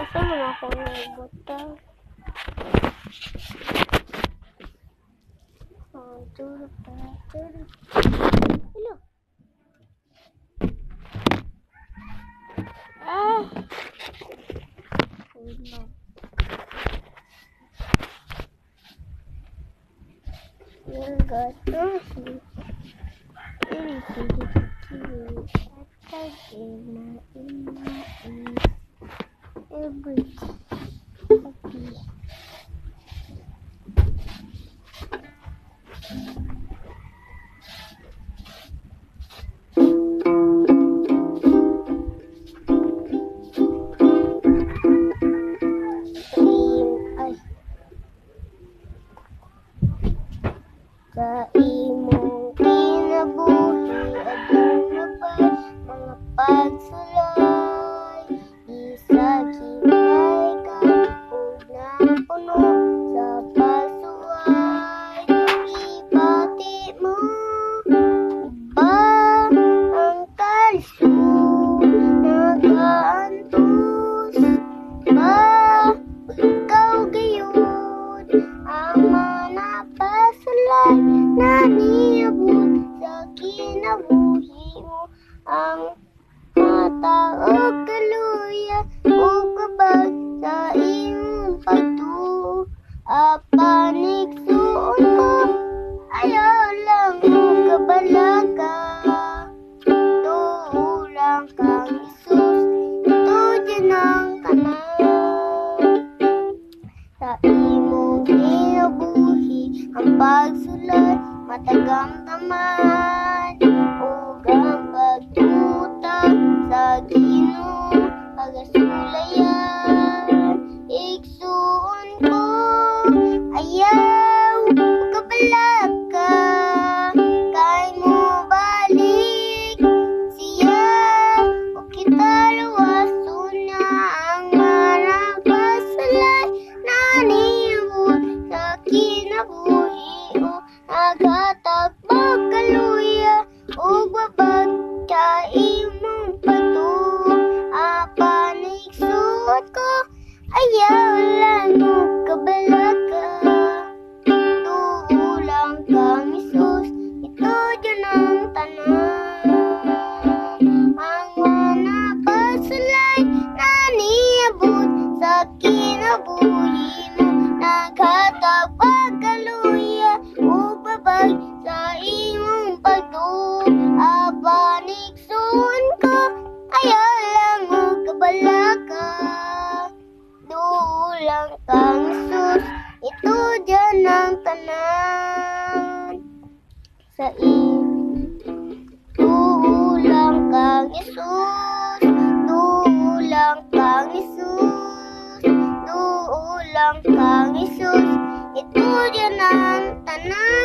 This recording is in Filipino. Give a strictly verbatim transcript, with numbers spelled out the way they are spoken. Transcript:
Asa man ako nagbutang? Oh, turut pa, turut. Hello. Ah. Oh no. You're good. Oh, see. Very cute. At the game in my ears. Every happy. Sa imong kinabuhi adung napad mga pagsulay isa kimay ka ug napuno sa pasuay ibati mo ba ang kalisod nagaantos ba ikaw gayud ang manapasulay na niabot sa kinabuhi mo ang mata o kaluya o kabag sa iyong pagtuo apanig suon ko ayaw lang mo kabalaga tuo lang kang Isus ito dyan ang kanan sa imong kinabuhi ang pagsulat matagamdaman ug ang pagtutang sa Ginoo pagasulayan igsuon ko ayaw kabalag ka kay mo balik siya o kita luwason na ang manapasalay na niabot sa kinabuhi o naghatag pagkaluya o babag ka imong pagtuo apanig suot ko ayaw lang mo kabalag ka tuo lang kang Isus ito dyan ang tanan ang manapasalay na niabot sa kinabuhi mo naghatag pagkaluya o babag sa imong pagtuo apanig suon ko ayaw lang mo kabalag ka tuo lang kang Isus ito dyan ang tanan sa iyong tuo lang kang Isus tuo lang kang Isus tuo lang kang Isus ito dyan ang tanan